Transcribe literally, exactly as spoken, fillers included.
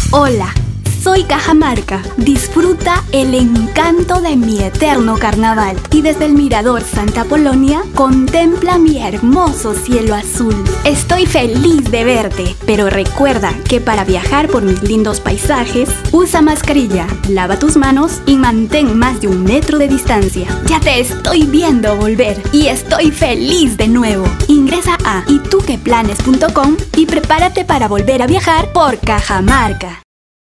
Hola, soy Cajamarca. Disfruta el encanto de mi eterno carnaval y desde el Mirador Santa Polonia contempla mi hermoso cielo azul. Estoy feliz de verte, pero recuerda que para viajar por mis lindos paisajes, usa mascarilla, lava tus manos y mantén más de un metro de distancia. Ya te estoy viendo volver y estoy feliz de nuevo. Ingresa a ituqueplanes punto com y prepárate para volver a viajar por Cajamarca.